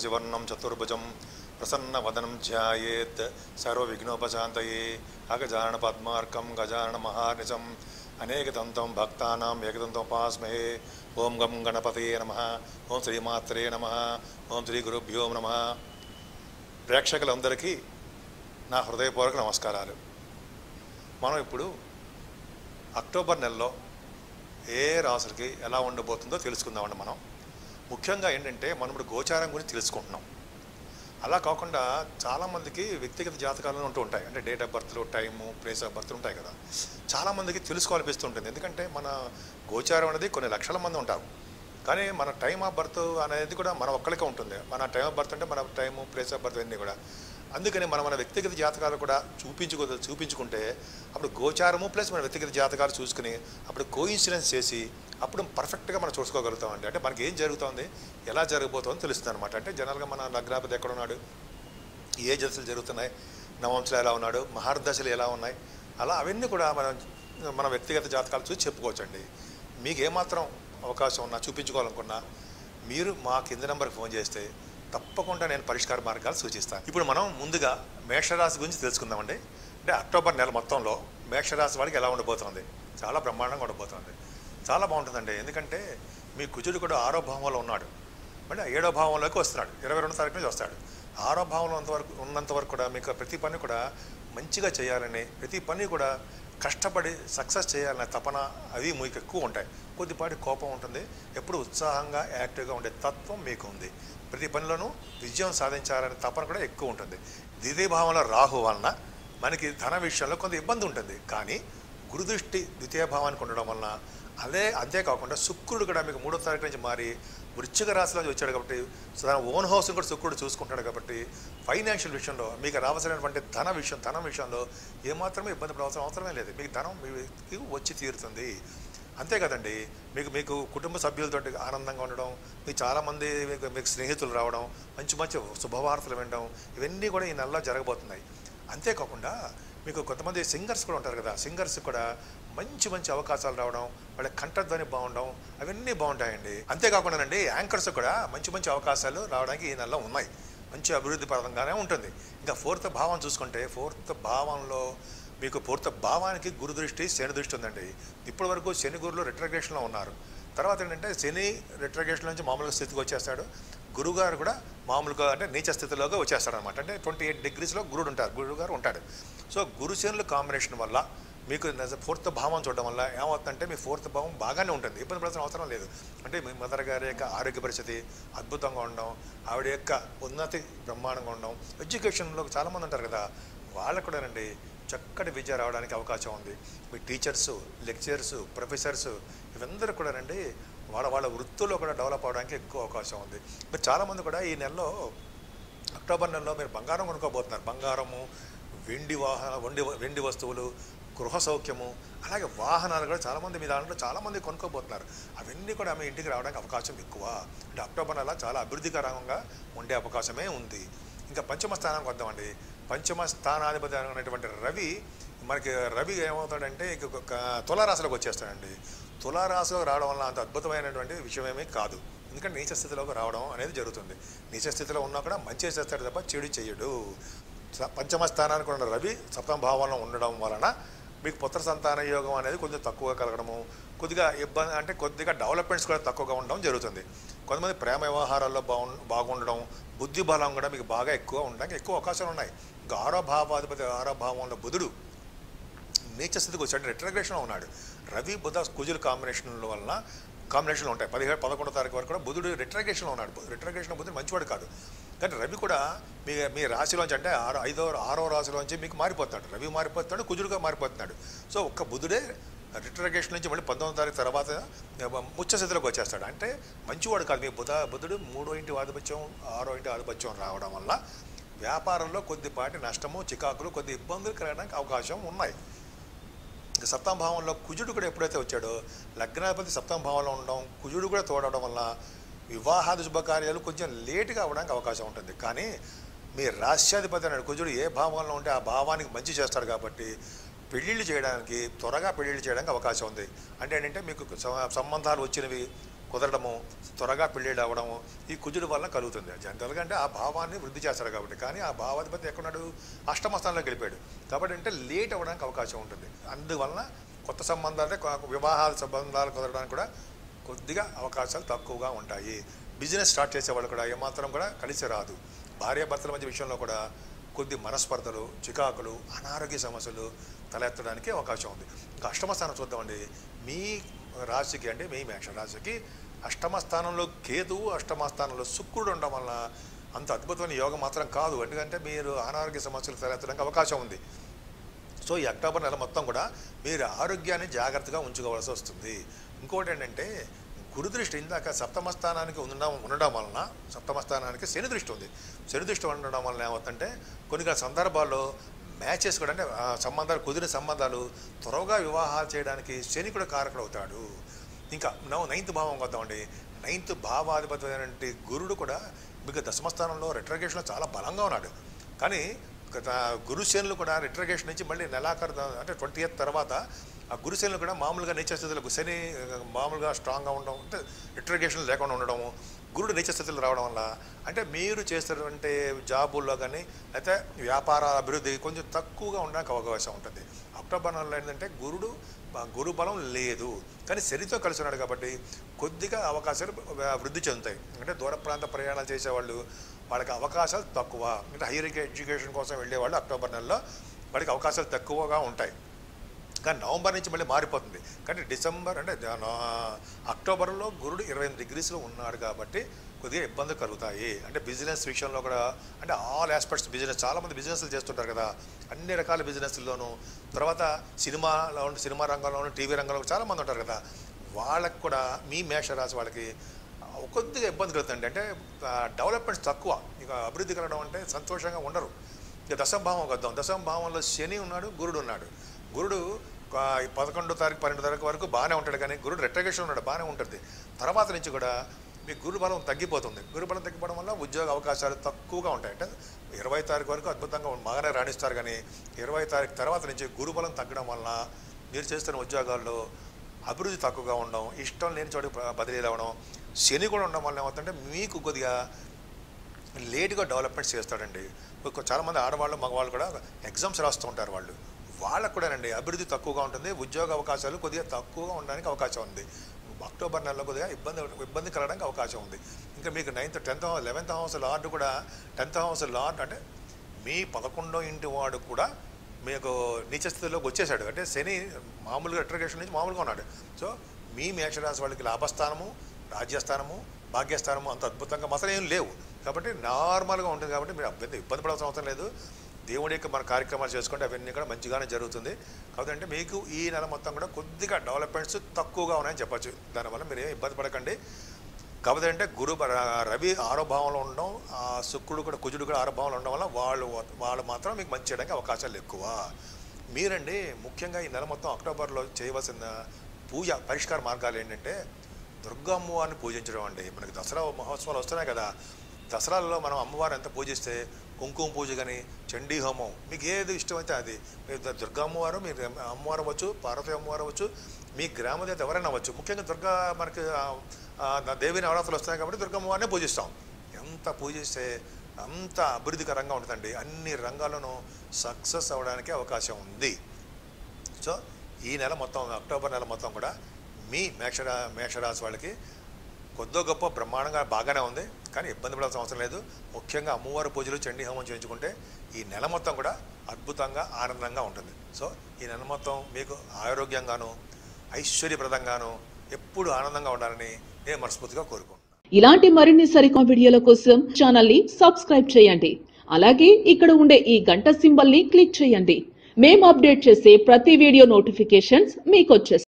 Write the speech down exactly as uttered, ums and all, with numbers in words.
శశివర్ణం చతుర్భుజం ప్రసన్నవదనం ధ్యాయేత్ సర్వవిఘ్నోపశాంతయే అగజానన పద్మార్కం గజానన మహార్నిశం అనేకదంతం భక్తానాం ఏకదంతం ఉపాస్మహే. ఓం గం గణపతయే నమః. ఓం శ్రీమాత్రే నమః. ఓం శ్రీ గురుభ్యో నమః. ప్రేక్షకులందరికీ నా హృదయపూర్వక నమస్కారాలు. మనం ఇప్పుడు అక్టోబర్ నెలలో ఏ రాశులకి ఎలా ఉండబోతుందో తెలుసుకుందామండి. మనం ముఖ్యంగా ఏంటంటే మనం ఇప్పుడు గోచారం గురించి తెలుసుకుంటున్నాం. అలా కాకుండా చాలామందికి వ్యక్తిగత జాతకాలు ఉంటూ ఉంటాయి. అంటే డేట్ ఆఫ్ బర్త్లు, టైము, ప్లేస్ ఆఫ్ బర్త్ ఉంటాయి కదా. చాలామందికి తెలుసుకోవాలనిపిస్తుంటుంది. ఎందుకంటే మన గోచారం అనేది కొన్ని లక్షల మంది ఉంటారు. కానీ మన టైమ్ ఆఫ్ బర్త్ అనేది కూడా మన ఒక్కరికే ఉంటుంది. మన టైమ్ ఆఫ్ బర్త్ అంటే మన టైము, ప్లేస్ ఆఫ్ బర్త్ అన్నీ కూడా. అందుకని మనం మన వ్యక్తిగత జాతకాలు కూడా చూపించుకో చూపించుకుంటే అప్పుడు గోచారము ప్లస్ మన వ్యక్తిగత జాతకాలు చూసుకుని అప్పుడు కోఇన్సిడెన్స్ చేసి అప్పుడు పర్ఫెక్ట్గా మనం చూసుకోగలుగుతామండి. అంటే మనకి ఏం జరుగుతుంది, ఎలా జరగబోతుందో తెలుస్తుంది అనమాట. అంటే జనరల్గా మన లగ్నాధిపతి ఎక్కడ ఉన్నాడు, ఏ దశలు జరుగుతున్నాయి, నవంశలు ఎలా ఉన్నాడు, మహర్దశలు ఎలా ఉన్నాయి, అలా అవన్నీ కూడా మనం మన వ్యక్తిగత జాతకాలు చూసి చెప్పుకోవచ్చండి. మీకు ఏమాత్రం అవకాశం ఉన్నా చూపించుకోవాలనుకున్నా మీరు మా కింద నెంబర్కి ఫోన్ చేస్తే తప్పకుండా నేను పరిష్కార మార్గాలు సూచిస్తాను. ఇప్పుడు మనం ముందుగా మేషరాశి గురించి తెలుసుకుందామండి. అంటే అక్టోబర్ నెల మొత్తంలో మేషరాశి వాడికి ఎలా ఉండబోతుంది, చాలా బ్రహ్మాండంగా ఉండబోతుంది. చాలా బాగుంటుందండి. ఎందుకంటే మీ కుజుడు కూడా ఆరో భావంలో ఉన్నాడు, అంటే ఏడో భావంలోకి వస్తున్నాడు. ఇరవై రెండు తారీఖు నుంచి వస్తాడు. ఆరో భావంలో ఉన్నంతవరకు ఉన్నంతవరకు కూడా మీకు ప్రతి పని కూడా మంచిగా చేయాలని, ప్రతి పని కూడా కష్టపడి సక్సెస్ చేయాలనే తపన అవి మీకు ఎక్కువ ఉంటాయి. కొద్దిపాటి కోపం ఉంటుంది. ఎప్పుడు ఉత్సాహంగా యాక్టివ్గా ఉండే తత్వం మీకు ఉంది. ప్రతి పనిలోనూ విజయం సాధించాలనే తపన కూడా ఎక్కువ ఉంటుంది. ద్వితీయ భావంలో రాహు వలన మనకి ధన విషయంలో కొంత ఇబ్బంది ఉంటుంది. కానీ గురుదృష్టి ద్వితీయ భావానికి ఉండడం వలన అదే అంతేకాకుండా శుక్రుడు కూడా మీకు మూడో తారీఖు నుంచి మారి వృశ్చిక రాశిలో వచ్చాడు కాబట్టి తన ఓన్ హౌస్ కూడా శుక్రుడు చూసుకుంటాడు కాబట్టి ఫైనాన్షియల్ విషయంలో మీకు రావాల్సినటువంటి ధన విషయం ధన విషయంలో ఏమాత్రమే ఇబ్బంది పడవలసిన అవసరమే లేదు. మీకు ధనం మీకు వచ్చి తీరుతుంది. అంతే కదండి. మీకు మీకు కుటుంబ సభ్యులతో ఆనందంగా ఉండడం, మీకు చాలామంది మీకు మీకు స్నేహితులు రావడం, మంచి మంచి శుభవార్తలు వినడం, ఇవన్నీ కూడా ఈ నెలలో జరగబోతున్నాయి. అంతేకాకుండా మీకు కొంతమంది సింగర్స్ కూడా ఉంటారు కదా, సింగర్స్ కూడా మంచి మంచి అవకాశాలు రావడం, వాళ్ళ కంఠధ్వని బాగుండడం, అవన్నీ బాగుంటాయండి. అంతేకాకుండానండి యాంకర్స్ కూడా మంచి మంచి అవకాశాలు రావడానికి ఈ నెలలో ఉన్నాయి. మంచి అభివృద్ధి పరంగానే ఉంటుంది. ఇంకా ఫోర్త్ భావం చూసుకుంటే ఫోర్త్ భావంలో మీకు ఫోర్త్ భావానికి గురు దృష్టి, శని దృష్టి ఉందండి. ఇప్పటి వరకు శని గురులు రిట్రగ్రేషన్లో ఉన్నారు. తర్వాత ఏంటంటే శని రిట్రగ్రేషన్ నుంచి మామూలుగా స్థితికి వచ్చేస్తాడు. గురుగారు కూడా మామూలుగా అంటే నీచ స్థితిలోకి వచ్చేస్తాడు అనమాట. అంటే ట్వంటీ ఎయిట్ డిగ్రీస్లో గురుడు ఉంటారు, గురుగారు ఉంటాడు. సో గురు శనుల కాంబినేషన్ వల్ల మీకు ఫోర్త్ భావం చూడడం వల్ల ఏమవుతుందంటే మీ ఫోర్త్ భావం బాగానే ఉంటుంది, ఇబ్బంది పడాల్సిన అవసరం లేదు. అంటే మీ మదర్ గారి యొక్క ఆరోగ్య పరిస్థితి అద్భుతంగా ఉండడం, ఆవిడ యొక్క ఉన్నతి బ్రహ్మాండంగా ఉండడం, ఎడ్యుకేషన్లో చాలామంది ఉంటారు కదా, వాళ్ళకు కూడానండి చక్కటి విద్య రావడానికి అవకాశం ఉంది. మీ టీచర్సు, లెక్చరర్సు, ప్రొఫెసర్సు ఇవందరూ కూడానండి వాళ్ళ వాళ్ళ వృత్తుల్లో కూడా డెవలప్ అవడానికి ఎక్కువ అవకాశం ఉంది. మీరు చాలామంది కూడా ఈ నెలలో అక్టోబర్ నెలలో మీరు బంగారం కొనుక్కోబోతున్నారు. బంగారము, వెండి వాహన వెండి వెండి వస్తువులు, గృహ సౌఖ్యము, అలాగే వాహనాలు కూడా చాలామంది మీ దాంట్లో చాలామంది కొనుక్కోబోతున్నారు. అవన్నీ కూడా మీ ఇంటికి రావడానికి అవకాశం ఎక్కువ. అంటే అక్టోబర్ నెల చాలా అభివృద్ధికరంగా ఉండే అవకాశమే ఉంది. ఇంకా పంచమ స్థానానికి వద్దామండి. పంచమ స్థానాధిపతి అనేటువంటి రవి మనకి రవి ఏమవుతాడంటే ఇక తులారాశిలోకి వచ్చేస్తాడండి. తులారాశిలో రావడం వల్ల అంత అద్భుతమైనటువంటి విషయం ఏమీ కాదు. ఎందుకంటే నీచ స్థితిలోకి రావడం అనేది జరుగుతుంది. నీచ స్థితిలో ఉన్నా కూడా మంచి చేస్తాడు తప్ప చెడు చెయ్యడు. పంచమ స్థానానికి ఉన్న రవి సప్తమ భావంలో ఉండడం వలన మీకు పుత్ర సంతాన యోగం అనేది కొంచెం తక్కువగా కలగడము, కొద్దిగా ఇబ్బంది అంటే కొద్దిగా డెవలప్మెంట్స్ కూడా తక్కువగా ఉండడం జరుగుతుంది. కొంతమంది ప్రేమ వ్యవహారాల్లో బాగు బాగుండడం, బుద్ధి బలం కూడా మీకు బాగా ఎక్కువ ఉండడానికి ఎక్కువ అవకాశాలు ఉన్నాయి. ఇంకా ఆరో భావాధిపతి ఆరో భావంలో బుధుడు నీచ స్థితికి వచ్చాడు, రిట్రగ్రేషన్లో ఉన్నాడు. రవి బుధ కుజుల కాంబినేషన్ల వలన కాంబినేషన్లో ఉంటాయి. పదిహేడు పదకొండో తారీఖు వరకు కూడా బుధుడు రిట్రగ్రేషన్లో ఉన్నాడు. రిట్రగ్రేషన్ బుధుడు మంచివాడు కాదు. కానీ రవి కూడా మీ మీ రాశిలోంచి అంటే ఆరో ఐదో ఆరో రాశిలోంచి మీకు మారిపోతాడు. రవి మారిపోతున్నాడు, కుజుడుగా మారిపోతున్నాడు. సో ఒక్క బుధుడే రిట్రగ్రేషన్ నుంచి మళ్ళీ పంతొమ్మిది తారీఖు తర్వాత ముచ్చ స్థితిలోకి వచ్చేస్తాడు. అంటే మంచివాడు కాదు. మీ బుధ బుధుడు మూడో ఇంటి ఆధిపత్యం, ఆరో ఇంటి ఆధిపత్యం రావడం వల్ల వ్యాపారంలో కొద్దిపాటి నష్టము, చికాకులు, కొద్ది ఇబ్బందులు కలగడానికి అవకాశం ఉన్నాయి. ఇంకా సప్తమ భావంలో కుజుడు కూడా ఎప్పుడైతే వచ్చాడో లగ్నాధిపతి సప్తమ భావంలో ఉండడం, కుజుడు కూడా తోడవడం వల్ల వివాహాది శుభకార్యాలు కొంచెం లేటుగా అవ్వడానికి అవకాశం ఉంటుంది. కానీ మీ రాశ్యాధిపతి అన్నాడు కుజుడు ఏ భావంలో ఉంటే ఆ భావానికి మంచి చేస్తాడు కాబట్టి పెళ్ళిళ్ళు చేయడానికి త్వరగా పెళ్ళిళ్ళు చేయడానికి అవకాశం ఉంది. అంటే ఏంటంటే మీకు సంబంధాలు వచ్చినవి కుదరడము, త్వరగా పెళ్ళిళ్ళు అవ్వడము ఈ కుజుడు వల్ల కలుగుతుంది. జనరల్గా అంటే ఆ భావాన్ని వృద్ధి చేస్తారు కాబట్టి. కానీ ఆ భావాధిపతి ఎక్కడున్నాడు? అష్టమ స్థానంలోకి వెళ్ళిపోయాడు కాబట్టి అంటే లేట్ అవ్వడానికి అవకాశం ఉంటుంది. అందువలన కొత్త సంబంధాలే వివాహాల సంబంధాలు కుదరడానికి కూడా కొద్దిగా అవకాశాలు తక్కువగా ఉంటాయి. బిజినెస్ స్టార్ట్ చేసేవాళ్ళు కూడా ఏమాత్రం కూడా కలిసి రాదు. భార్యాభర్తల మధ్య విషయంలో కూడా కొద్ది మనస్పర్ధలు, చికాకులు, అనారోగ్య సమస్యలు తలెత్తడానికి అవకాశం ఉంది. ఇంకా అష్టమ స్థానం చూద్దామండి. మీ రాశికి అంటే మీ మేష రాశికి అష్టమ స్థానంలో కేతువు, అష్టమ స్థానంలో శుక్రుడు ఉండడం వల్ల అంత అద్భుతమైన యోగం మాత్రం కాదు. ఎందుకంటే మీరు అనారోగ్య సమస్యలు తలెత్తడానికి అవకాశం ఉంది. సో ఈ అక్టోబర్ నెల మొత్తం కూడా మీరు ఆరోగ్యాన్ని జాగ్రత్తగా ఉంచుకోవాల్సి వస్తుంది. ఇంకోటి ఏంటంటే గురు దృష్టి ఇందాక సప్తమ స్థానానికి ఉండడం ఉండడం వలన సప్తమ స్థానానికి శని దృష్టి ఉంది. శని దృష్టి ఉండడం వలన ఏమవుతుందంటే కొన్ని కొన్ని సందర్భాల్లో మ్యాచెస్ కూడా అంటే సంబంధాలు కుదిరిన సంబంధాలు త్వరగా వివాహాలు చేయడానికి శని కూడా కారకుడు అవుతాడు. ఇంకా నవ్వు నైన్త్ భావం వద్దామండి. నైన్త్ భావాధిపతి అయినటువంటి గురుడు కూడా మీకు దశమస్థానంలో రెట్రగేషన్లో చాలా బలంగా ఉన్నాడు. కానీ గురుశనులు కూడా రెట్రగేషన్ నుంచి మళ్ళీ నెలాఖరు అంటే ట్వంటీ ఎయిత్ తర్వాత ఆ గురుశనులు కూడా మామూలుగా నేచర్ స్థితిలో శని మామూలుగా స్ట్రాంగ్గా ఉండడం అంటే రెట్రగేషన్ లేకుండా ఉండడము, గురుడు నేచర్ స్థితిలో రావడం వల్ల అంటే మీరు చేస్తున్నటువంటి జాబుల్లో కానీ అయితే వ్యాపార అభివృద్ధి కొంచెం తక్కువగా ఉండడానికి అవకాశం ఉంటుంది. అక్టోబర్ నెలలో ఏంటంటే గురుడు గురు బలం లేదు కానీ శనితో కలిసి ఉన్నాడు కాబట్టి కొద్దిగా అవకాశాలు వృద్ధి చెందుతాయి. అంటే దూర ప్రాంత ప్రయాణాలు చేసేవాళ్ళు వాళ్ళకి అవకాశాలు తక్కువ. అంటే హైయర్ ఎడ్యుకేషన్ కోసం వెళ్ళేవాళ్ళు అక్టోబర్ నెలలో వాడికి అవకాశాలు తక్కువగా ఉంటాయి. కానీ నవంబర్ నుంచి మళ్ళీ మారిపోతుంది. కానీ డిసెంబర్ అంటే అక్టోబర్లో గురుడు ఇరవై ఎనిమిది డిగ్రీస్లో ఉన్నాడు కాబట్టి కొద్దిగా ఇబ్బందులు కలుగుతాయి. అంటే బిజినెస్ విషయంలో కూడా అంటే ఆల్ ఆస్పెక్ట్స్ బిజినెస్ చాలామంది బిజినెస్లు చేస్తుంటారు కదా, అన్ని రకాల బిజినెస్ల్లోనూ తర్వాత సినిమాలో సినిమా రంగంలోనూ టీవీ రంగంలో చాలామంది ఉంటారు కదా, వాళ్ళకి కూడా మీ మేషరాశి వాళ్ళకి కొద్దిగా ఇబ్బంది కలుగుతుంది. అంటే డెవలప్మెంట్స్ తక్కువ, ఇక అభివృద్ధి కలగడం అంటే సంతోషంగా ఉండరు. ఇక దశమభావం వద్దాం. దశమభావంలో శని ఉన్నాడు, గురుడు ఉన్నాడు. గురుడు పదకొండో తారీఖు పన్నెండు తారీఖు వరకు బాగానే ఉంటాడు కానీ గురుడు రెట్రగేషన్ ఉన్నాడు బాగానే ఉంటుంది. తర్వాత నుంచి కూడా మీ గురు బలం తగ్గిపోతుంది. గురు బలం తగ్గిపోవడం వల్ల ఉద్యోగ అవకాశాలు తక్కువగా ఉంటాయి. అంటే ఇరవై తారీఖు వరకు అద్భుతంగా బాగానే రాణిస్తారు కానీ ఇరవై తారీఖు తర్వాత నుంచి గురు బలం తగ్గడం వల్ల మీరు చేస్తున్న ఉద్యోగాల్లో అభివృద్ధి తక్కువగా ఉండడం, ఇష్టం లేని చోటు బదిలీలు అవ్వడం, శని కూడా ఉండడం వల్ల ఏమవుతుందంటే మీకు కొద్దిగా లేట్గా డెవలప్మెంట్స్ చేస్తాడండి. చాలామంది ఆడవాళ్ళు మగవాళ్ళు కూడా ఎగ్జామ్స్ రాస్తూ ఉంటారు. వాళ్ళు వాళ్ళకు కూడానండి అభివృద్ధి తక్కువగా ఉంటుంది, ఉద్యోగ అవకాశాలు కొద్దిగా తక్కువగా ఉండడానికి అవకాశం ఉంది. అక్టోబర్ నెలలో కొద్దిగా ఇబ్బంది ఇబ్బంది కలగడానికి అవకాశం ఉంది. ఇంకా మీకు ninth tenth eleventh house lord కూడా టెన్త్ హౌస్ లార్డ్ అంటే మీ పదకొండో ఇంటి వాడు కూడా మీకు నీచ స్థితిలోకి వచ్చేసాడు. అంటే శని మామూలుగా రెట్రగేషన్ నుంచి మామూలుగా ఉన్నాడు. సో మీ మేషరాశి వాళ్ళకి లాభస్థానము, రాజ్యస్థానము, భాగ్యస్థానము అంత అద్భుతంగా మసలు ఏం లేవు కాబట్టి నార్మల్గా ఉంటుంది. కాబట్టి మీరు ఇబ్బంది ఇబ్బంది పడాల్సిన అవసరం లేదు. దేవుడి యొక్క మన కార్యక్రమాలు చేసుకుంటే అవన్నీ కూడా మంచిగానే జరుగుతుంది. కాబట్టి అంటే మీకు ఈ నెల మొత్తం కూడా కొద్దిగా డెవలప్మెంట్స్ తక్కువగా ఉన్నాయని చెప్పచ్చు. దానివల్ల మీరు ఏం ఇబ్బంది పడకండి. కాకపోతే అంటే గురు రవి ఆరో భావంలో ఉండడం, ఆ శుక్రుడు కూడా కుజుడు కూడా ఆరో భావంలో ఉండడం వల్ల వాళ్ళు వాళ్ళు మాత్రం మీకు మంచి చేయడానికి అవకాశాలు ఎక్కువ. మీరండి ముఖ్యంగా ఈ నెల మొత్తం అక్టోబర్లో చేయవలసిన పూజ పరిష్కార మార్గాలు ఏంటంటే దుర్గా అమ్మవారిని పూజించడం అండి. మనకి దసరా మహోత్సవాలు వస్తున్నాయి కదా, దసరాల్లో మనం అమ్మవారిని ఎంత పూజిస్తే కుంకుమ పూజ కానీ చండీ హోమం మీకు ఏది ఇష్టమైతే అది, మీరు దుర్గా అమ్మవారు మీరు అమ్మవారు అవ్వచ్చు, పార్వతీ అమ్మవారు అవ్వచ్చు, మీ గ్రామదేవత ఎవరైనా అవ్వచ్చు. ముఖ్యంగా దుర్గా మనకి దేవి నవరాత్రులు వస్తాయి కాబట్టి దుర్గా అమ్మవారినే పూజిస్తాం. ఎంత పూజిస్తే అంత అభివృద్ధికరంగా ఉంటుందండి. అన్ని రంగాల్లోనూ సక్సెస్ అవ్వడానికి అవకాశం ఉంది. సో ఈ నెల మొత్తం అక్టోబర్ నెల మొత్తం కూడా మీ మేషరా మేషరాశి వాళ్ళకి కొద్దో గొప్ప బ్రహ్మాండంగా బాగానే ఉంది కానీ ఇబ్బంది పడాల్సిన అవసరం లేదు. ముఖ్యంగా అమ్మవారి పూజలు చండీ హోమం చేయించుకుంటే ఈ నెల మొత్తం కూడా అద్భుతంగా ఆనందంగా ఉంటుంది. సో ఈ నెల మొత్తం మీకు ఆరోగ్యంగాను ఐశ్వర్యప్రదంగాను ఎప్పుడు ఆనందంగా ఉండాలని నేను మనస్ఫూర్తిగా కోరుకుంటున్నాను. ఇలాంటి మరిన్ని సరికొత్త వీడియోల కోసం ఛానల్ ని సబ్స్క్రైబ్ చేయండి. అలాగే ఇక్కడ ఉండే ఈ గంట సింబల్ ని క్లిక్ చేయండి. మేము అప్డేట్ చేసే ప్రతి వీడియో నోటిఫికేషన్స్ మీకు వచ్చేస్తాయి.